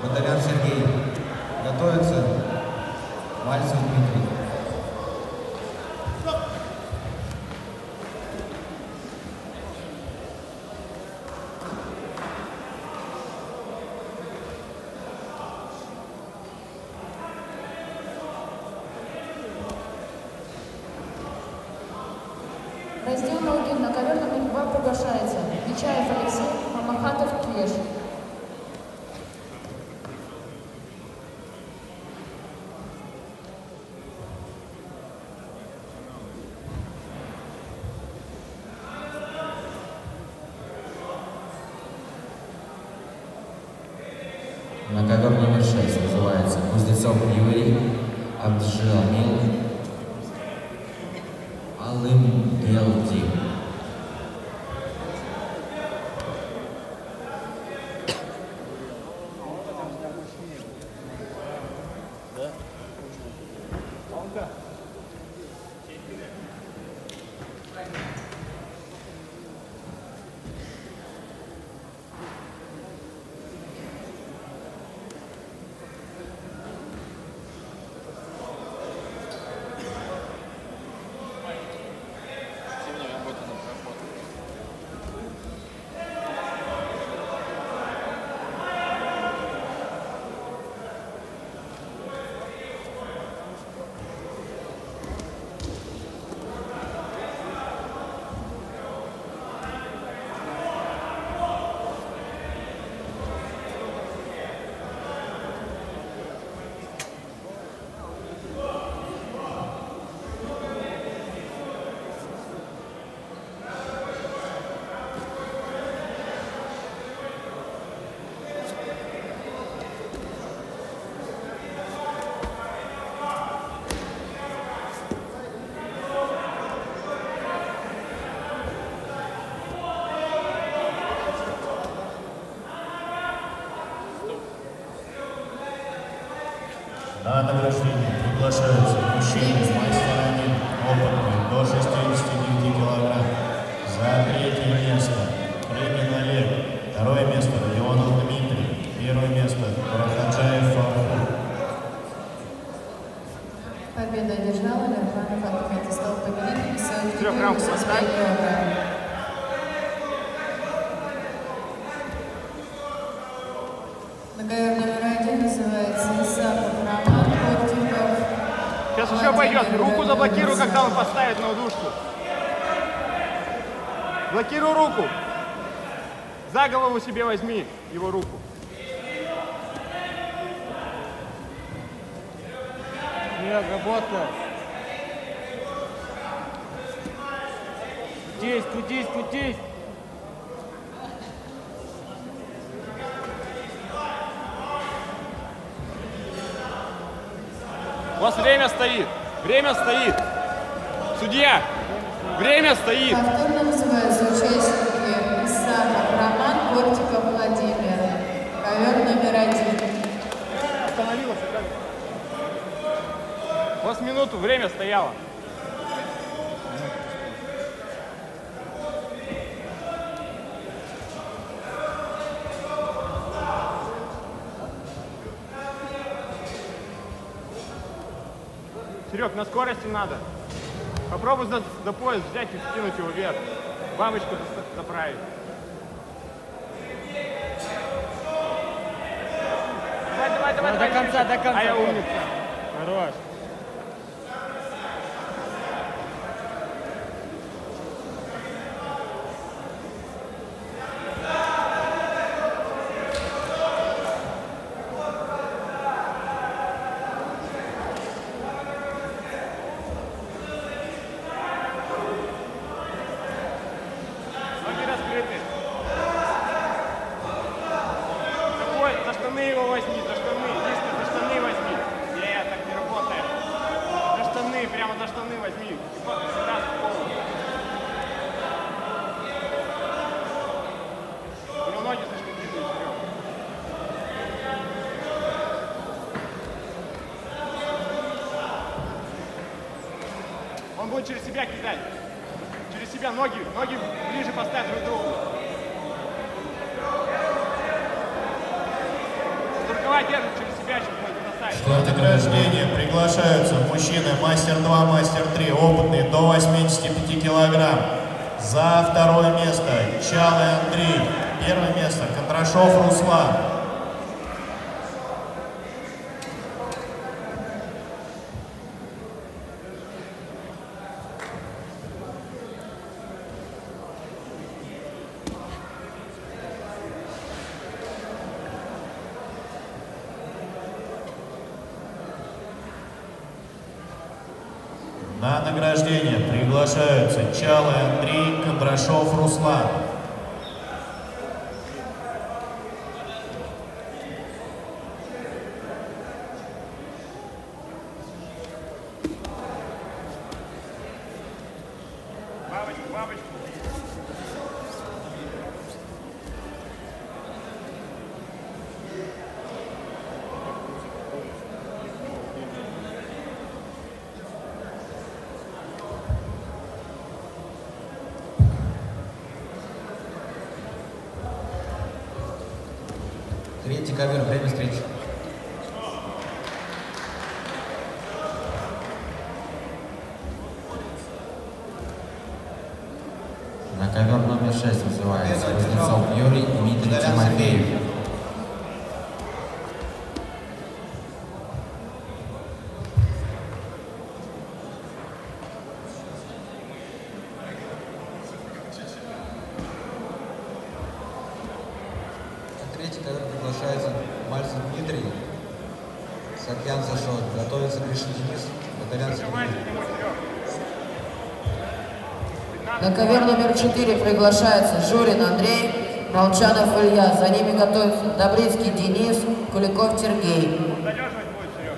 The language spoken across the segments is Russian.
Мотоляр Сергей. Готовится Мальцев Дмитрий. Раздел ноги на ковер номер 2 приглашается Нечаев Алексей, Мамахатов Кеш. На ковер номер 6 называется Кузнецов Юрий, Абджиамил, Алым Гелди. На награждение приглашаются мужчины мастерами опытные до 69 килограмм. За третье место Кремин Олег, второе место Родионов Дмитрий, первое место Парахаджаев Фарху. Победа одержала Лерханов Ахмед и стал победителем с 3 раундов поставь. На ковер номер 1 называется Исаков Роман Кортиков. Сейчас еще пойдет. Руку заблокирую, когда он поставит на удушку. Блокируй руку. За голову себе возьми его руку. Нет, работа. Крутись, крутись, крутись. У вас время стоит. Время стоит. Судья, время стоит. Повторно называются участники Исаков Роман Кортиков Владимир. Ковер номер 1. Остановилась. У вас минуту, время стояло. Серег, на скорости надо. Попробуй за пояс взять и скинуть его вверх. Бабочку заправить. Давай. До конца, до конца. А я умница. Хорош. Ноги раскрыты. За штаны его возьми, за штаны. Низко за штаны возьми. Нет, так не работает. За штаны, прямо за штаны возьми. Раз в пол. У него ноги слишком длинные, Серег. Он будет через себя кидать. Через себя ноги ближе поставь друг к другу. давай, держи через себя, сейчас будет бросать. На награждение приглашаются мужчины мастер 2, мастер 3, опытные до 85 килограмм. За второе место Чалый Андрей. Первое место Кондрашов Руслан. На награждение приглашаются Чалый Андрей, Кондрашов Руслан. Бабочку, бабочку. Третий ковер, время встречи. На ковер номер 6 вызывается Кузнецов Юрий, Дмитрий Тимофеев. Третий ковер приглашается Мальцев Дмитрий, Сакьян Сашот. Готовится Гришин Денис, Батарянский Дмитрий. На ковер номер 4 приглашается Журин Андрей, Молчанов Илья. За ними готовятся Добрицкий Денис, Куликов Сергей. Задерживать будет, Серег.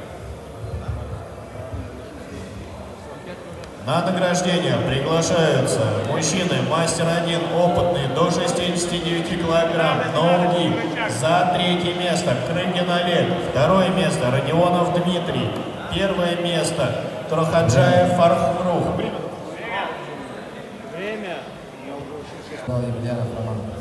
На награждение приглашаются мужчины мастер 1, опытные до 69 килограмм, Ноуги. За третье место Крыгин Олег, второе место Родионов Дмитрий, первое место Трохаджаев Фархрух. Время. Емельянов Роман.